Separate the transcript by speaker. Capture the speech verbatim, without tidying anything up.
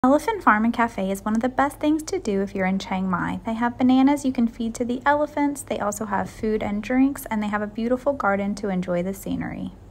Speaker 1: Elephant Farm and Cafe is one of the best things to do if you're in Chiang Mai. They have bananas you can feed to the elephants, they also have food and drinks, and they have a beautiful garden to enjoy the scenery.